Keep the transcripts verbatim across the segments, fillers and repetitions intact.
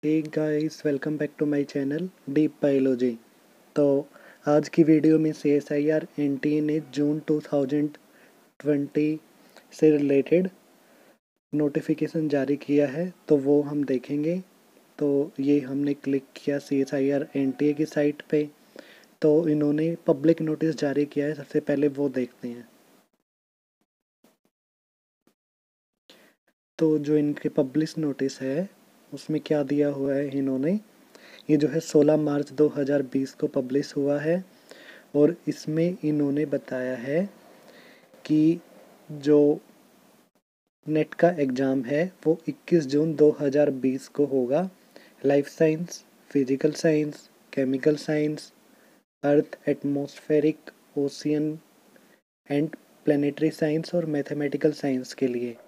Hey guys, welcome back to my channel Deep Biology. तो आज की वीडियो में C S I R N T A ने June two thousand twenty से related notification जारी किया है, तो वो हम देखेंगे। तो ये हमने क्लिक किया C S I R N T A की साइट पे, तो इन्होंने पब्लिक नोटिस जारी किया है। सबसे पहले वो देखते हैं। तो जो इनके पब्लिश नोटिस है उसमें क्या दिया हुआ है इन्होंने, ये जो है सोलह मार्च दो हज़ार बीस को पब्लिश हुआ है। और इसमें इन्होंने बताया है कि जो नेट का एग्ज़ाम है वो इक्कीस जून दो हज़ार बीस को होगा। Life science, physical science, chemical science, earth, atmospheric, ocean and planetary science और मैथमेटिकल साइंस के लिए।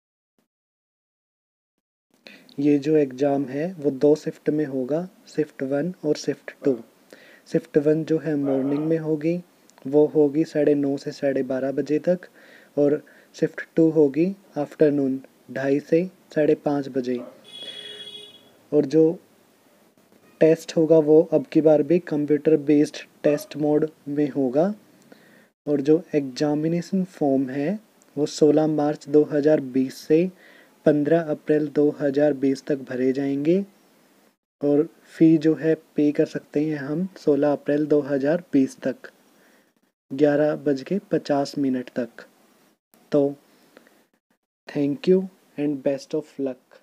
ये जो एग्ज़ाम है वो दो शिफ्ट में होगा, शिफ्ट वन और शिफ्ट टू। शिफ्ट वन जो है मॉर्निंग में होगी, वो होगी साढ़े नौ से साढ़े बारह बजे तक। और शिफ्ट टू होगी आफ्टरनून ढाई से साढ़े पाँच बजे। और जो टेस्ट होगा वो अब की बार भी कंप्यूटर बेस्ड टेस्ट मोड में होगा। और जो एग्जामिनेशन फॉर्म है वो सोलह मार्च दो हज़ार बीस से पंद्रह अप्रैल दो हज़ार बीस तक भरे जाएंगे। और फ़ी जो है पे कर सकते हैं हम सोलह अप्रैल दो हज़ार बीस तक ग्यारह बज के पचास मिनट तक। तो thank you and best of luck.